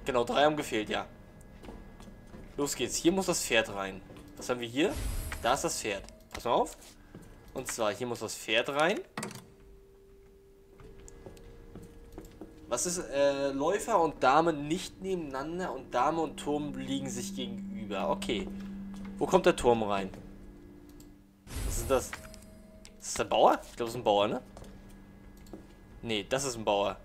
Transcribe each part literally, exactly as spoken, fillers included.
Genau, drei haben gefehlt, ja. Los geht's. Hier muss das Pferd rein. Was haben wir hier? Da ist das Pferd. Pass mal auf. Und zwar, hier muss das Pferd rein. Was ist, äh, Läufer und Dame nicht nebeneinander und Dame und Turm liegen sich gegenüber. Okay. Wo kommt der Turm rein? Was ist das? Ist das der Bauer? Ich glaube, das ist ein Bauer, ne? Nee, das ist ein Bauer.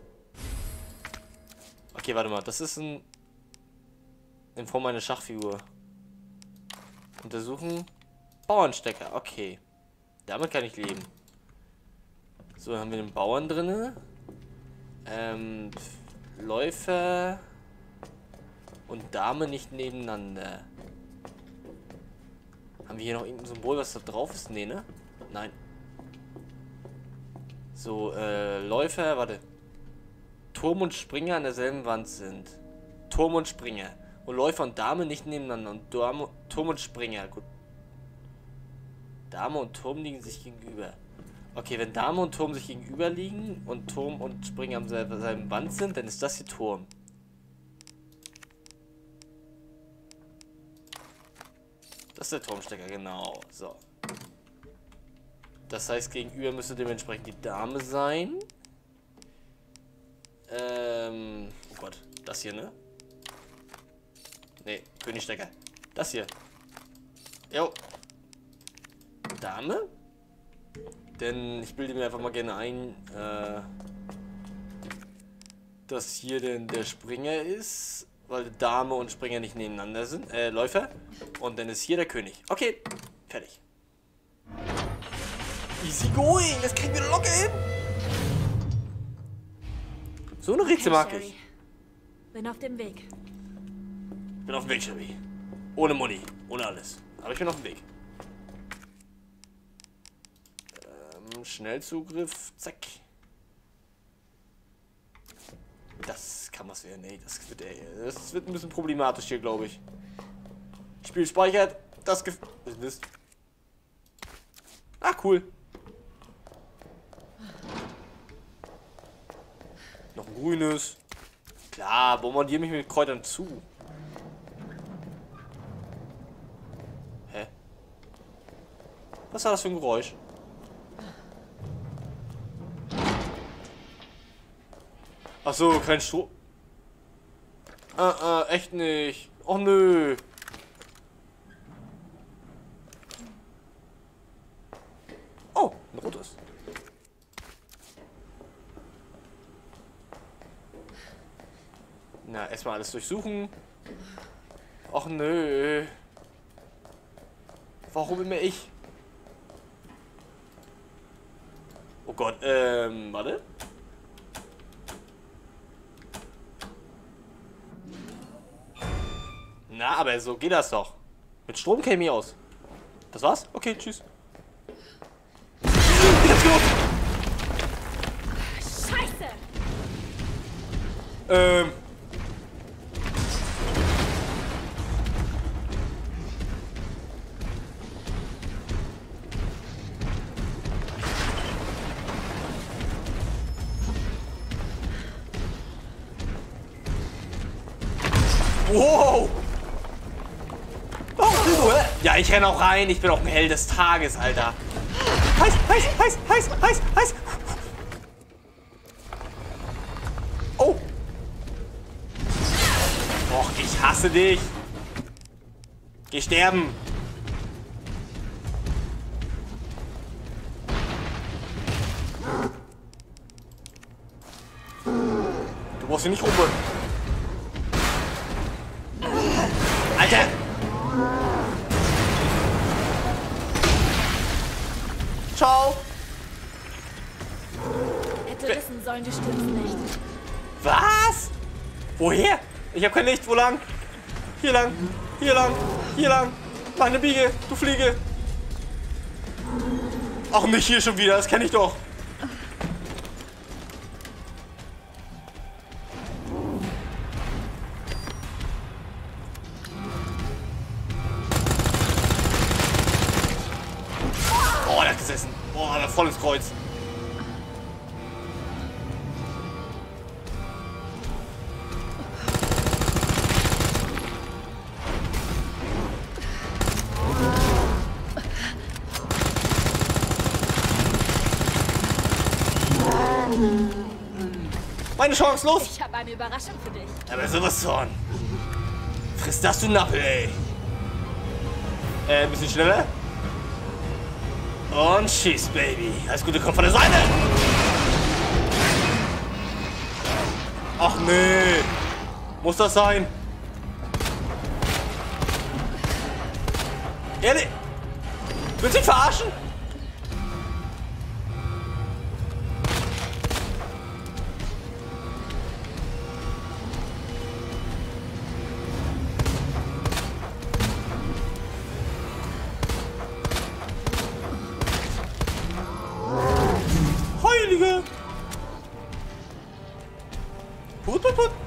Okay, warte mal. Das ist ein... in Form einer Schachfigur. Untersuchen. Bauernstecker. Okay. Damit kann ich leben. So, haben wir den Bauern drinne. Ähm, Läufer und Dame nicht nebeneinander. Haben wir hier noch irgendein Symbol, was da drauf ist? Nee, ne? Nein. So, äh, Läufer, warte. Turm und Springer an derselben Wand sind. Turm und Springer. Und Läufer und Dame nicht nebeneinander. Und Dame, Turm und Springer. Gut. Dame und Turm liegen sich gegenüber. Okay, wenn Dame und Turm sich gegenüber liegen und Turm und Springer am selben Band sind, dann ist das hier Turm. Das ist der Turmstecker, genau. So. Das heißt, gegenüber müsste dementsprechend die Dame sein. Ähm, oh Gott, das hier, ne? Ne, Königstecker. Das hier. Jo. Dame? Denn ich bilde mir einfach mal gerne ein, äh, dass hier denn der Springer ist, weil Dame und Springer nicht nebeneinander sind, äh, Läufer. Und dann ist hier der König. Okay, fertig. Easy going, das kriegen wir locker hin. So eine Rätsel mag ich. Bin auf dem Weg. Bin auf dem Weg, Shelby. Ohne Money, ohne alles. Aber ich bin auf dem Weg. Schnellzugriff, zack. Das kann was werden, ey. Das wird, ey, das wird ein bisschen problematisch hier, glaube ich. Spiel speichert. Das Gef... Mist. Ah, cool. Noch ein grünes. Klar, bombardiere mich mit Kräutern zu. Hä? Was war das für ein Geräusch? Ach so, kein Strom. Äh, äh, echt nicht. Oh nö. Oh, ein rotes. Na, erstmal alles durchsuchen. Och nö. Warum immer ich? Oh Gott, ähm, warte. Na, aber so geht das doch. Mit Strom käme ich aus. Das war's? Okay, tschüss. Let's go! Scheiße! Ähm. Wow! Ja, ich renne auch rein. Ich bin auch ein Held des Tages, Alter. Heiß, heiß, heiß, heiß, heiß, heiß. Oh. Och, ich hasse dich. Geh sterben. Du brauchst hier nicht rum. Alter. Ciao. Hätte wissen sollen, du stirbst nicht. Was? Woher? Ich habe kein Licht. Wo lang? Hier lang. Hier lang. Hier lang. Mach eine Biege. Du Fliege. Ach, nicht hier schon wieder. Das kenne ich doch. Oh, der hat gesessen. Oh, der voll ins Kreuz. Meine Chance, los! Ich habe eine Überraschung für dich. Aber sowas von. Friss das, du Nappel, ey. Äh, ein bisschen schneller. Und schieß, Baby. Alles Gute kommt von der Seite. Ach nee. Muss das sein? Ehrlich? Willst du mich verarschen? Heilige! Put, put, put.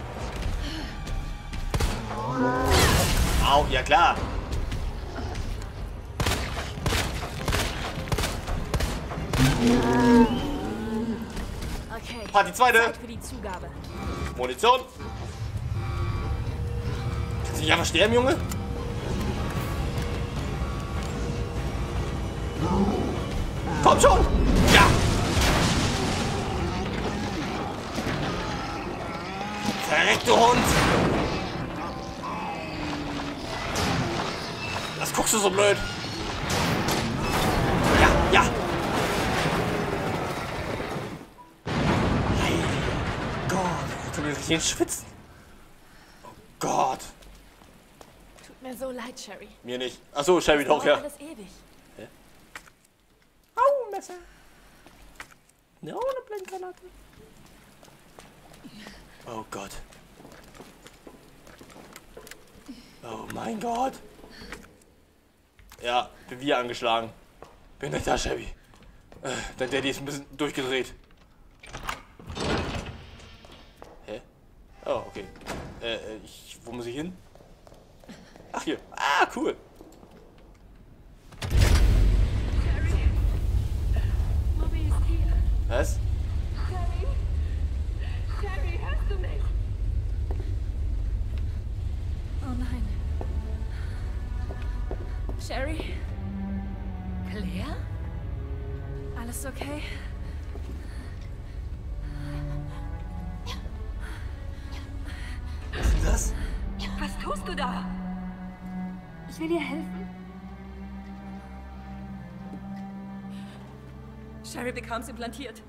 Au, ja klar. Okay. Part die zweite. Zeit für die Zugabe. Munition. Kannst du nicht einfach sterben, Junge? Komm schon! Ja! Verreck, du Hund! Was guckst du so blöd? Ja, ja! Hey Gott, ich kann mir richtig schwitzen. Oh Gott. Tut mir so leid, Sherry. Mir nicht. Achso, Sherry doch, Dauert ja. alles ewig. Au, Messer. No, eine Blendgranate. Oh Gott. Oh mein Gott. Ja, bin wieder angeschlagen. Bin nicht da, Sherry. Äh, dein Daddy ist ein bisschen durchgedreht. Hä? Oh, okay. Äh, ich, wo muss ich hin? Ach, hier. Ah, cool. Was? Sherry? Sherry, hörst du mich? Oh nein. Sherry? Claire? Alles okay? Was ist das? Was tust du da? Ich will dir helfen. Sherry bekam's implantiert.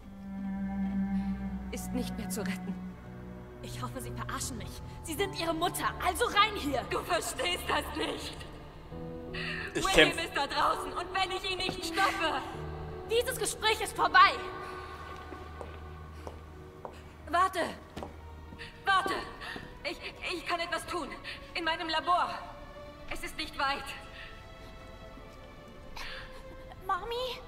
Ist nicht mehr zu retten. Ich hoffe, Sie verarschen mich. Sie sind Ihre Mutter, also rein hier! Du verstehst das nicht. Ich William kämpfe. ist da draußen und wenn ich ihn nicht stoppe... Dieses Gespräch ist vorbei! Warte! Warte! Ich, ich kann etwas tun. In meinem Labor. Es ist nicht weit. Mami?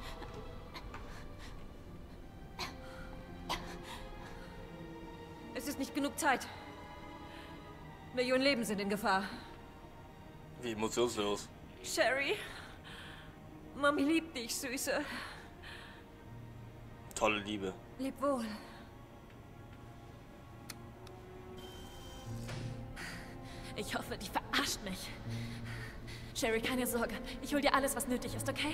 Es ist nicht genug Zeit. Millionen Leben sind in Gefahr. Wie emotionslos. Sherry? Mami liebt dich, Süße. Tolle Liebe. Leb wohl. Ich hoffe, die verarscht mich. Sherry, keine Sorge. Ich hol dir alles, was nötig ist, okay?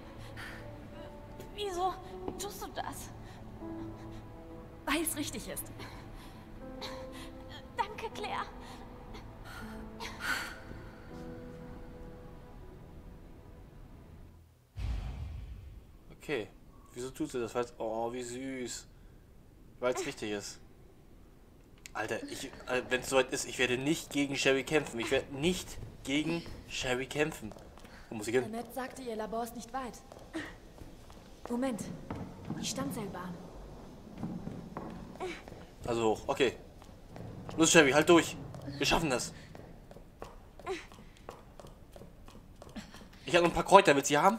Wieso tust du das? Weil es richtig ist. Danke, Claire. Okay. Wieso tut sie das? Weil's, oh, wie süß. Weil es richtig ist. Alter, ich, äh, wenn es soweit ist, ich werde nicht gegen Sherry kämpfen. Ich werde nicht gegen Sherry kämpfen. Wo muss ich hin? Annette sagte, ihr Labor ist nicht weit. Moment. Die Stammzellbahn. Also hoch, okay. Los, Sherry, halt durch. Wir schaffen das. Ich habe noch ein paar Kräuter. Willst du die haben?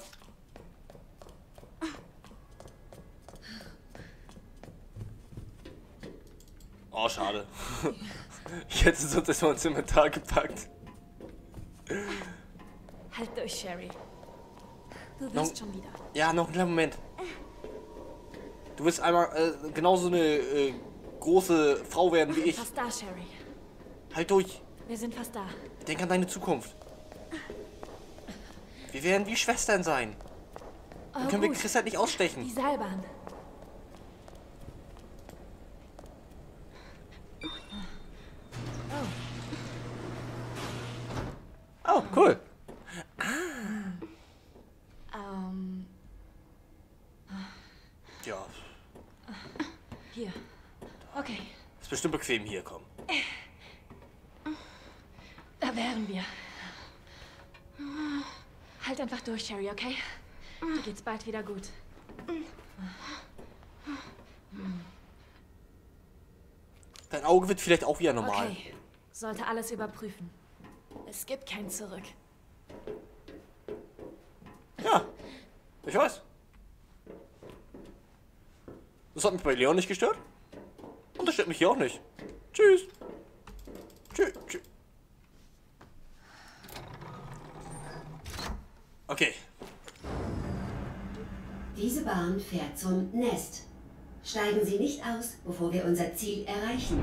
Oh, schade. Ich hätte es sonst erstmal ins Inventar gepackt. Halt durch, Sherry. Du No. wirst schon wieder. Ja, noch einen kleinen Moment. Du willst einmal äh, genauso eine äh, große Frau werden wie ich. Fast da, Sherry. Halt durch. Wir sind fast da. Denk an deine Zukunft. Wir werden wie Schwestern sein. Dann Oh, können wir gut. Chris halt nicht ausstechen. Die Seilbahn. Cool. Ähm. Ja, Hier. Okay, ist bestimmt bequem hier, komm. da wären wir. Halt einfach durch, Sherry, okay? Dir geht's bald wieder gut. Dein Auge wird vielleicht auch wieder normal. Okay, sollte alles überprüfen. Es gibt kein Zurück. Ja, ich weiß. Das hat mich bei Leon nicht gestört. Und das stört mich hier auch nicht. Tschüss. Tschüss. Tschüss. Okay. Diese Bahn fährt zum Nest. Steigen Sie nicht aus, bevor wir unser Ziel erreichen.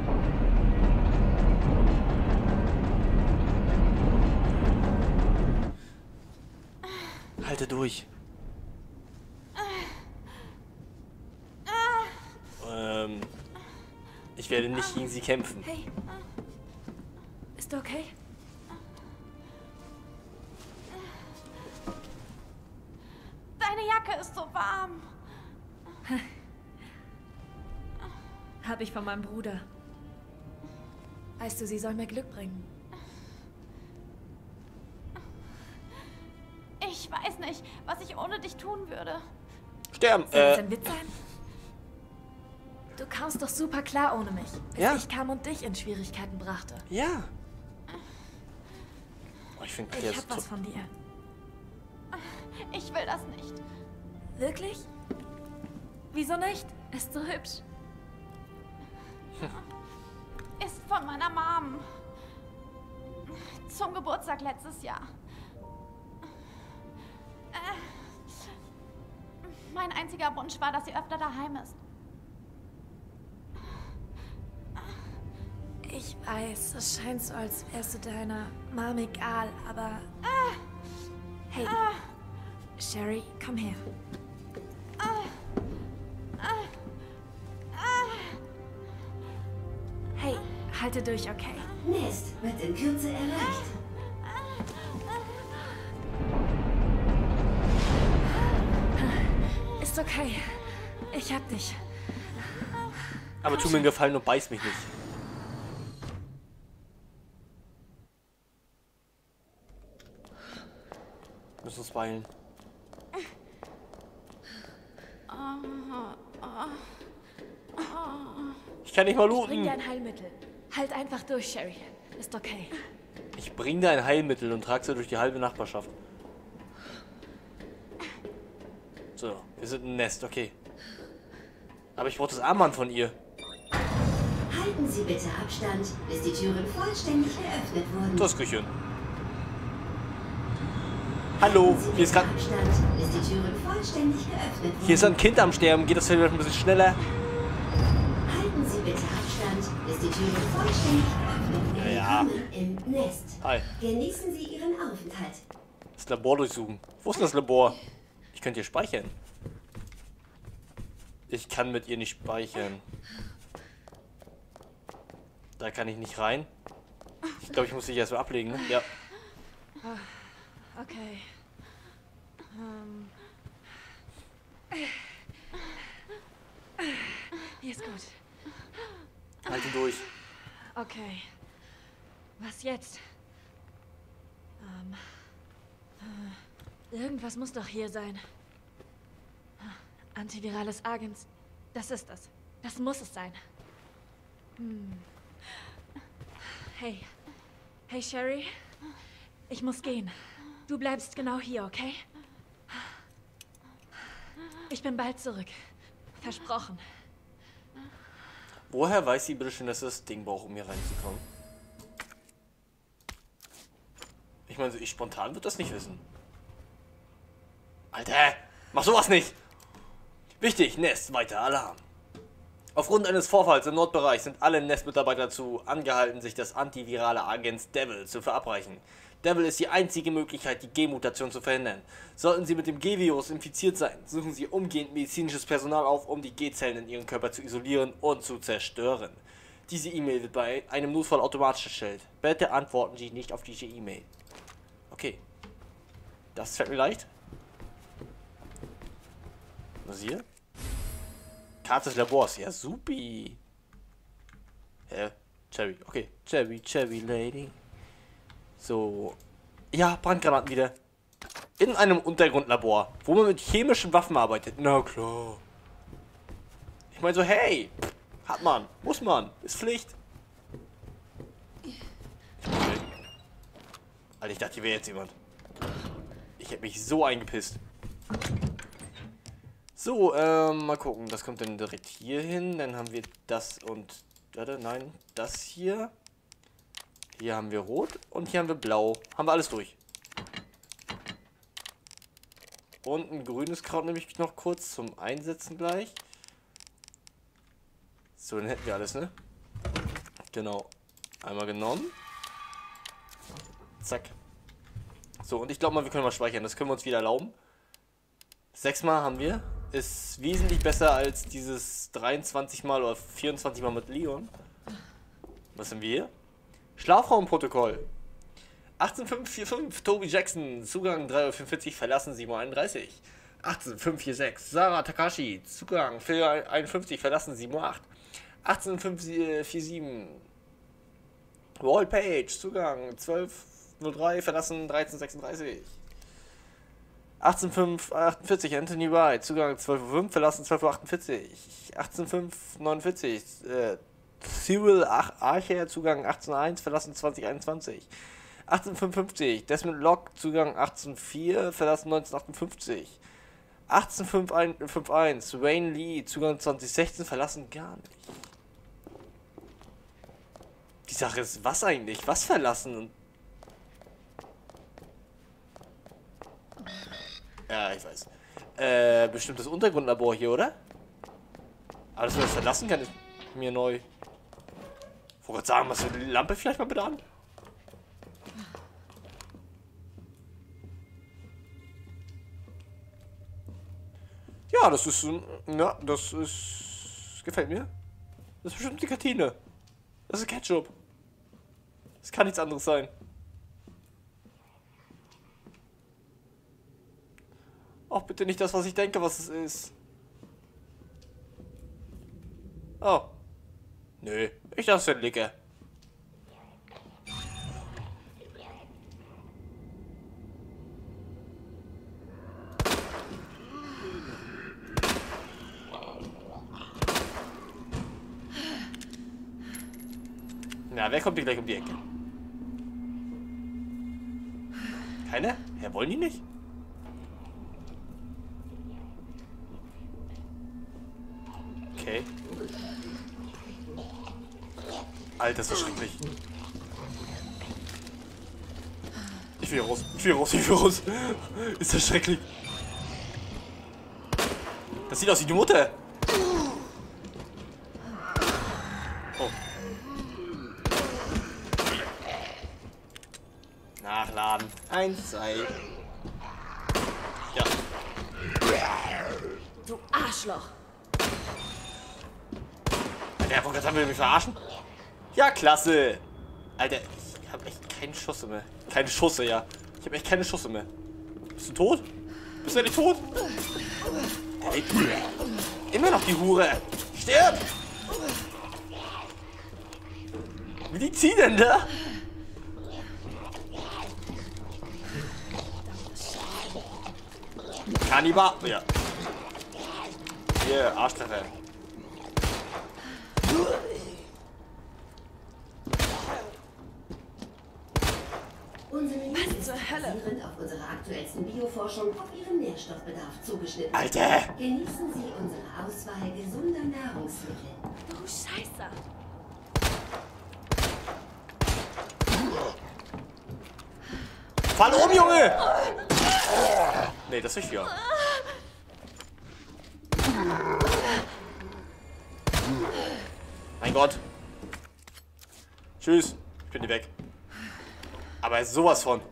Halte durch. Ähm, ich werde nicht gegen sie kämpfen. Hey. Ist du okay? Deine Jacke ist so warm. Hab ich von meinem Bruder. Weißt du, sie soll mir Glück bringen. Ich weiß nicht, was ich ohne dich tun würde. Sterben. Soll das Äh, ein Witz sein? Du kamst doch super klar ohne mich, bis Ja. ich kam und dich in Schwierigkeiten brachte. ja. Oh, ich finde Ich Claire hab so was von dir. Ich will das nicht. Wirklich? Wieso nicht? Ist so hübsch. Ist von meiner Mom. Zum Geburtstag letztes Jahr. Äh, mein einziger Wunsch war, dass sie öfter daheim ist. Ich weiß, es scheint so, als wärst du deiner Mom egal, aber... Hey, Sherry, komm her. Hey, halte durch, okay? Nest wird in Kürze erreicht. Ist okay. Ich hab dich. Aber tu mir einen Gefallen und beiß mich nicht. Wir müssen uns beeilen. Ich kann nicht mal Bring dir looten. ein Heilmittel. Halt einfach durch, Sherry. Ist okay. Ich bring dir ein Heilmittel und trage sie durch die halbe Nachbarschaft. So, wir sind ein Nest, okay. Aber ich brauche das Armband von ihr. Halten Sie bitte Abstand, bis die Türen vollständig geöffnet wurden. Das Küchen. Hallo, Halten Sie hier ist bitte gerade. Abstand, bis die Türen vollständig geöffnet wurden. Hier ist ein Kind am Sterben. Geht das vielleicht ein bisschen schneller? Halten Sie bitte Abstand, bis die Türen vollständig geöffnet wurden. Ja. Willkommen im Nest. Hi. Genießen Sie Ihren Aufenthalt. Das Labor durchsuchen. Wo ist denn das Labor? Ich könnte hier speichern. Ich kann mit ihr nicht speichern. Da kann ich nicht rein. Ich glaube, ich muss dich erstmal ablegen, ne? Ja. Okay. Ähm. Hier ist gut. Halte durch. Okay. Was jetzt? Ähm. äh, Irgendwas muss doch hier sein. Antivirales Agens. Das ist es. Das muss es sein. Hm. Hey. Hey, Sherry. Ich muss gehen. Du bleibst genau hier, okay? Ich bin bald zurück. Versprochen. Woher weiß sie bitte schön, dass das Ding braucht, um hier reinzukommen? Ich meine, ich spontan wird das nicht wissen. Alter, mach sowas nicht! Wichtig, Nest, weiter Alarm. Aufgrund eines Vorfalls im Nordbereich sind alle Nest-Mitarbeiter dazu angehalten, sich des antivirale Agents Devil zu verabreichen. Devil ist die einzige Möglichkeit, die G-Mutation zu verhindern. Sollten Sie mit dem G-Virus infiziert sein, suchen Sie umgehend medizinisches Personal auf, um die G-Zellen in Ihrem Körper zu isolieren und zu zerstören. Diese E-Mail wird bei einem Notfall automatisch erstellt. Bitte antworten Sie nicht auf diese E-Mail. Okay. Das fällt mir leicht. Was hier? Karte des Labors. Ja, supi. Hä? Cherry. Okay. Cherry, Cherry Lady. So. Ja, Brandgranaten wieder. In einem Untergrundlabor, wo man mit chemischen Waffen arbeitet. Na klar. Ich meine so, hey. Hat man. Muss man. Ist Pflicht. Alter, ich dachte, hier wäre jetzt jemand. Ich hätte mich so eingepisst. So, ähm, mal gucken. Das kommt dann direkt hier hin. Dann haben wir das und... Warte, nein, das hier. Hier haben wir rot und hier haben wir blau. Haben wir alles durch. Und ein grünes Kraut nehme ich noch kurz zum Einsetzen gleich. So, dann hätten wir alles, ne? Genau. Einmal genommen. Zack. So, und ich glaube mal, wir können mal speichern. Das können wir uns wieder erlauben. Sechsmal haben wir. Ist wesentlich besser als dieses dreiundzwanzig Mal oder vierundzwanzig Mal mit Leon. Was sind wir hier? Schlafraumprotokoll. achtzehn fünf vierundvierzig, Toby Jackson, Zugang drei Uhr fünfundvierzig, verlassen sieben Uhr einunddreißig. achtzehn fünf vierundsechzig, Sarah Takashi, Zugang vier Uhr einundfünfzig, verlassen sieben Uhr acht. achtzehn fünf vierundvierzig, Wallpage, Zugang zwölf Uhr null drei, verlassen dreizehn Uhr sechsunddreißig. achtzehn fünf achtundvierzig, Anthony White, Zugang zwölf Uhr fünf, verlassen zwölf Uhr achtundvierzig. achtzehn fünf neunundvierzig, äh, Cyril Archer, Zugang achtzehn Uhr eins, verlassen zwanzig Uhr einundzwanzig. achtzehn Uhr fünfundfünfzig, Desmond Locke, Zugang achtzehn Uhr vier, verlassen neunzehn Uhr achtundfünfzig. achtzehn Uhr fünfundfünfzig, Wayne Lee, Zugang zwanzig Uhr sechzehn, verlassen gar nicht. Die Sache ist, was eigentlich? Was verlassen? Ja, ich weiß. Äh, bestimmt das Untergrundlabor hier, oder? Alles, was ich verlassen kann, ist mir neu. Ich wollte gerade sagen, was für die Lampe vielleicht mal bitte an? Ja, das ist, ja, das ist, gefällt mir. Das ist bestimmt die Kantine. Das ist Ketchup. Das kann nichts anderes sein. Auch bitte nicht das, was ich denke, was es ist. Oh. Nö, ich dachte, es wäre lecker. Na, wer kommt hier gleich um die Ecke? Keiner? Ja, wollen die nicht? Okay. Alter, ist das schrecklich. Ich will hier raus. Ich will hier raus. Ich will raus. Ist das schrecklich. Das sieht aus wie die Mutter. Oh. Nachladen. Eins, zwei. Ja. Du Arschloch! Der wollte gerade mich verarschen? Ja, klasse. Alter, ich habe echt keine Schusse mehr. Keine Schusse, ja. Ich habe echt keine Schusse mehr. Bist du tot? Bist du ja nicht tot? Ey, immer noch die Hure. Stirb! Wie liegt sie denn da? Kannibal. Ja. Hier, Arschtreffer. Unser Menü ist zur Hölle? basierend auf unserer aktuellsten Bioforschung auf Ihren Nährstoffbedarf zugeschnitten. Alter! Genießen Sie unsere Auswahl gesunder Nahrungsmittel. Du Scheiße. Fall um, Junge! Nee, das ist ja. Mein Gott. Tschüss. Ich bin hier weg. Aber sowas von.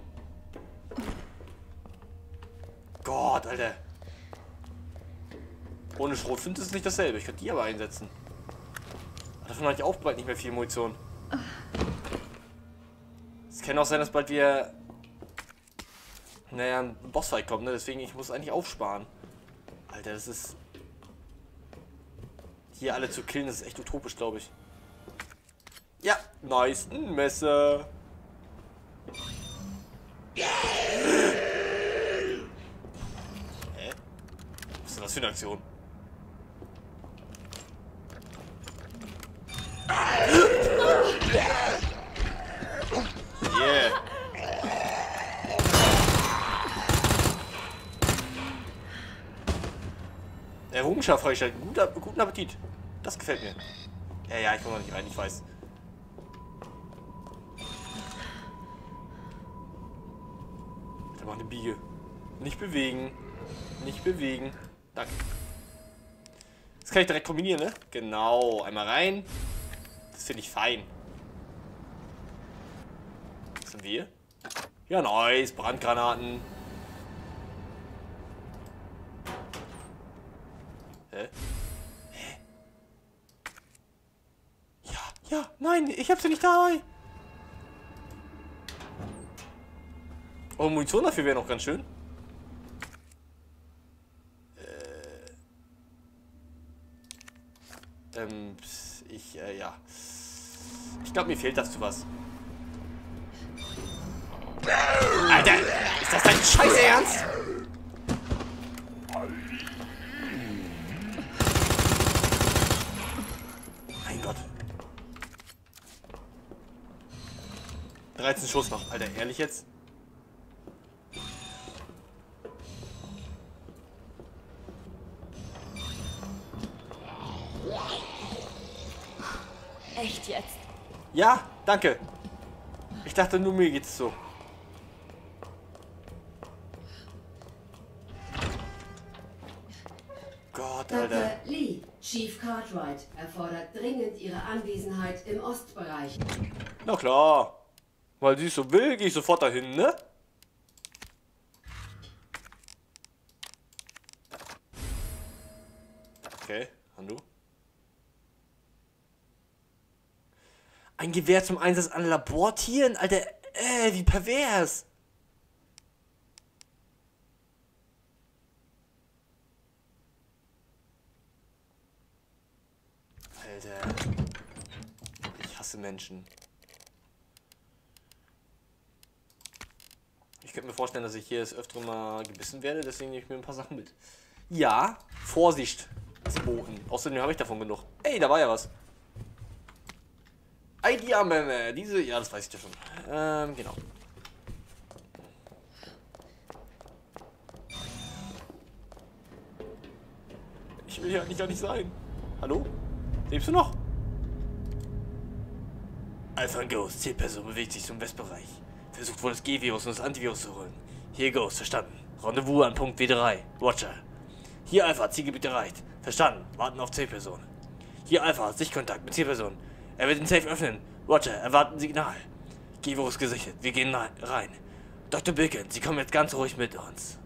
Gott, Alter. Ohne Schrotflinte ist es nicht dasselbe. Ich könnte die aber einsetzen. Davon habe ich auch bald nicht mehr viel Munition. Es kann auch sein, dass bald wir naja, ein Bossfight kommt, ne? Deswegen, ich muss eigentlich aufsparen. Alter, das ist... Hier alle zu killen, das ist echt utopisch, glaube ich. Ja, nice. Ein Messer. Hä? Was ist denn das für eine Aktion? Yeah. Errungenschaft freigestellt. Guter, guten Appetit. Das gefällt mir. Ja, ja, ich komme noch nicht rein, ich weiß. Da macht eine Biege. Nicht bewegen. Nicht bewegen. Danke. Das kann ich direkt kombinieren, ne? Genau. Einmal rein. Das finde ich fein. Was sind wir? Ja, nice. Brandgranaten. Hä? Hä? Ja, ja, nein, ich hab sie nicht dabei. Oh, Munition dafür wäre noch ganz schön. Äh. Ähm, ich, äh, ja. Ich glaube, mir fehlt dazu was. Alter, ist das dein Scheiß Ernst? Mein Gott. dreizehn Schuss noch. Alter, ehrlich jetzt? Echt jetzt? Ja, danke. Ich dachte nur, mir geht's so. Gott, Alter. Doktor Lee, Chief Cartwright erfordert dringend Ihre Anwesenheit im Ostbereich. Na klar. Weil sie es so will, gehe ich sofort dahin, ne? Okay, Handu. Ein Gewehr zum Einsatz an Labortieren? Alter, äh, wie pervers. Alter. Ich hasse Menschen. Ich könnte mir vorstellen, dass ich hier das öfter mal gebissen werde, deswegen nehme ich mir ein paar Sachen mit. Ja, Vorsicht, das Boten. Außerdem habe ich davon genug. Ey, da war ja was. I D Armbänder, diese, ja, das weiß ich ja schon. Ähm, genau. Ich will hier eigentlich gar nicht sein. Hallo? Lebst du noch? Alpha Ghost, Zielperson bewegt sich zum Westbereich. Versucht wohl das G-Virus und das Antivirus zu holen. Hier Ghost, verstanden. Rendezvous an Punkt W drei. Watcher. Hier Alpha, Zielgebiet erreicht. Verstanden. Warten auf Zielperson. Hier Alpha, Sichtkontakt mit Zielperson. Er wird den Safe öffnen. Watcher, erwarten Signal. G-Virus gesichert. Wir gehen rein. Doktor Bilken, Sie kommen jetzt ganz ruhig mit uns.